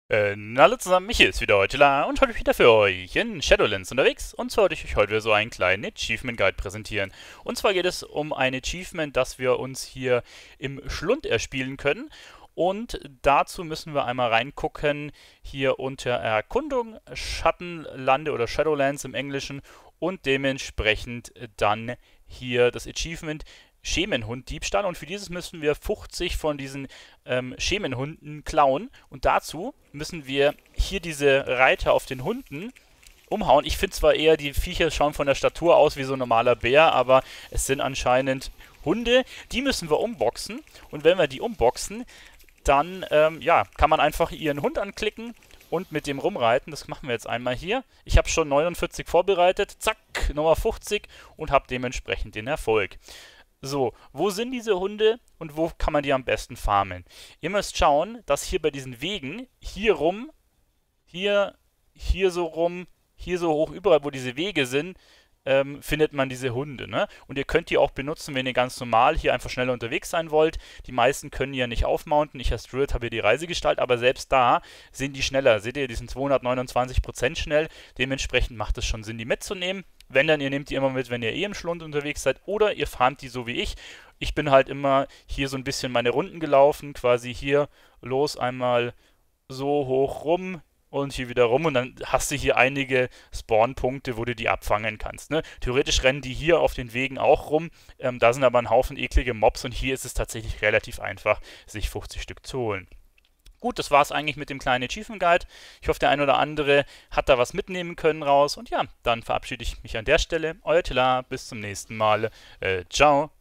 Hallo zusammen, Michi ist wieder heute da und heute wieder für euch in Shadowlands unterwegs. Und zwar wollte ich euch heute wieder so einen kleinen Achievement Guide präsentieren. Und zwar geht es um ein Achievement, das wir uns hier im Schlund erspielen können. Und dazu müssen wir einmal reingucken, hier unter Erkundung, Schattenlande oder Shadowlands im Englischen und dementsprechend dann hier das Achievement Schemenhund-Diebstahl, und für dieses müssen wir 50 von diesen Schemenhunden klauen, und dazu müssen wir hier diese Reiter auf den Hunden umhauen. Ich finde zwar eher, die Viecher schauen von der Statur aus wie so ein normaler Bär, aber es sind anscheinend Hunde, die müssen wir umboxen, und wenn wir die umboxen, dann ja, kann man einfach ihren Hund anklicken und mit dem rumreiten. Das machen wir jetzt einmal hier. Ich habe schon 49 vorbereitet, zack, Nummer 50, und habe dementsprechend den Erfolg. So, wo sind diese Hunde und wo kann man die am besten farmen? Ihr müsst schauen, dass hier bei diesen Wegen, hier rum, hier so rum, hier so hoch, überall wo diese Wege sind, findet man diese Hunde, ne? Und ihr könnt die auch benutzen, wenn ihr ganz normal hier einfach schneller unterwegs sein wollt. Die meisten können ja nicht aufmounten. Ich als Druid habe hier die Reisegestalt, aber selbst da sind die schneller. Seht ihr, die sind 229% schnell. Dementsprechend macht es schon Sinn, die mitzunehmen. Wenn dann, ihr nehmt die immer mit, wenn ihr eh im Schlund unterwegs seid, oder ihr farmt die so wie ich. Ich bin halt immer hier so ein bisschen meine Runden gelaufen, quasi hier los einmal so hoch rum und hier wieder rum, und dann hast du hier einige Spawn-Punkte, wo du die abfangen kannst. Ne? Theoretisch rennen die hier auf den Wegen auch rum, da sind aber ein Haufen eklige Mobs, und hier ist es tatsächlich relativ einfach, sich 50 Stück zu holen. Gut, das war es eigentlich mit dem kleinen Achievement Guide. Ich hoffe, der ein oder andere hat da was mitnehmen können raus. Und ja, dann verabschiede ich mich an der Stelle. Euer Tila, bis zum nächsten Mal. Ciao.